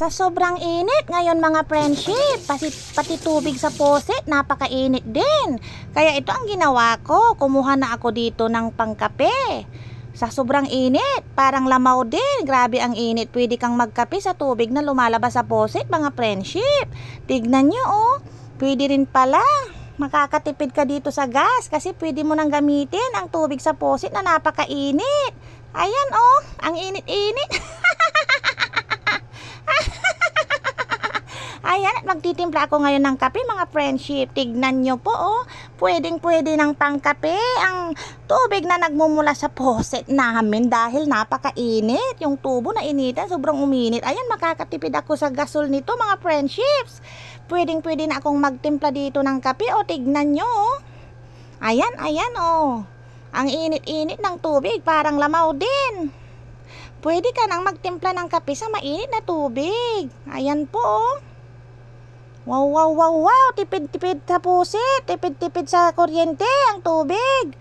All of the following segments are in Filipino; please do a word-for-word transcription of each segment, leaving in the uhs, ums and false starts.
Sa sobrang init ngayon mga friendship, pati, pati tubig sa poset, napakainit din. Kaya ito ang ginawa ko, kumuha na ako dito ng pangkape. Sa sobrang init, parang lamaw din. Grabe ang init, pwede kang magkape sa tubig na lumalabas sa poset mga friendship. Tignan nyo oh, pwede rin pala. Makakatipid ka dito sa gas kasi pwede mo nang gamitin ang tubig sa poset na napakainit. Ayan oh, ang init-init. Ayan, at magtitimpla ako ngayon ng kape mga friendship. Tignan nyo po oh, pwedeng pwede ng pangkape ang tubig na nagmumula sa poset namin dahil napakainit. Yung tubo na initan, sobrang uminit. Ayan, makakatipid ako sa gasol nito mga friendships. Pwedeng pwede na akong magtimpla dito ng kape oh, tignan nyo oh. Ayan, ayan oh. Ang init-init ng tubig, parang lamaw din. Pwede ka nang magtimpla ng kape sa mainit na tubig. Ayan po oh. Wow, wow, wow, wow. Tipid-tipid sa pusit. Tipid-tipid sa kuryente ang tubig.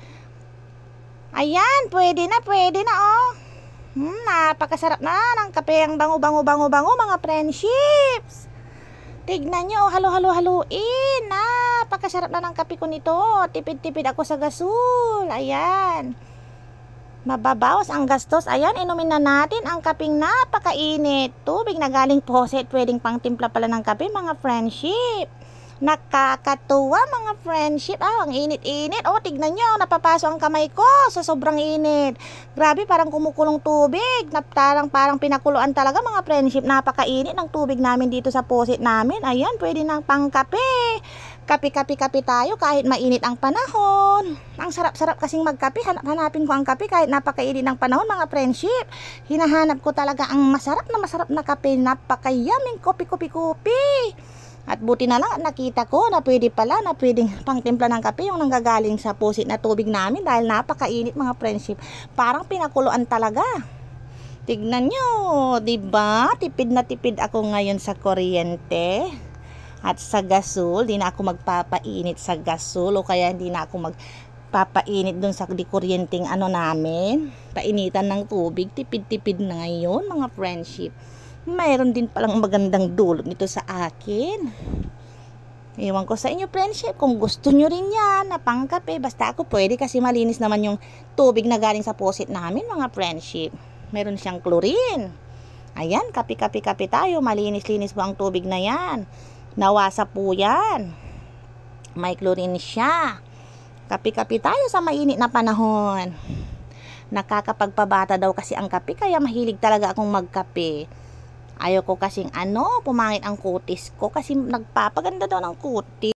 Ayan, pwede na, pwede na oh. Hmm, napakasarap na ng kape. Ang bango-bango-bango-bango mga friendships. Tignan nyo, halo-halo-haluin. Napakasarap na ng kape ko nito. Tipid-tipid ako sa gasol. Ayan. Mababawas ang gastos. Ayan, inumin na natin ang kaping napakainit. Tubig na galing poset. Pwedeng pang timpla pala ng kape mga friendship. Nakakatuwa mga friendship. Ah, ang init-init. Oh, tignan nyo, napapaso ang kamay ko sa sobrang init. Grabe, parang kumukulong tubig. Parang, parang pinakuluan talaga mga friendship. Napakainit ng tubig namin dito sa poset namin. Ayan, pwede ng pang kape. Kape-kape-kape tayo kahit mainit ang panahon. Ang sarap-sarap kasing magkape. Hanapin ko ang kape kahit napakainit ng panahon mga friendship. Hinahanap ko talaga ang masarap na masarap na kape. Napakayaming kopi-kopi-kopi. At buti na lang at nakita ko na pwede pala na pwedeng pangtimpla ng kape yung nanggagaling sa poset na tubig namin dahil napakainit mga friendship. Parang pinakuluan talaga. Tignan nyo, diba? Tipid na tipid ako ngayon sa kuryente. At sa gasol, di na ako magpapainit sa gasol o kaya hindi na ako magpapainit dun sa di kuryenteng ano namin. Painitan ng tubig, tipid-tipid na ngayon mga friendship. Mayroon din palang magandang dulot nito sa akin. Ewan ko sa inyo friendship, kung gusto nyo rin yan na pangkape, basta ako pwede kasi malinis naman yung tubig na galing sa poset namin mga friendship. Meron siyang chlorine. Ayan, kape-kape-kape tayo, malinis-linis po ang tubig na yan. Nawasa po yan. May chlorine siya. Kape-kape tayo sa mainit na panahon. Nakakapagpabata daw kasi ang kape, kaya mahilig talaga akong magkape. Ayaw ko kasing ano, pumangit ang kutis ko kasi nagpapaganda daw ng kutis.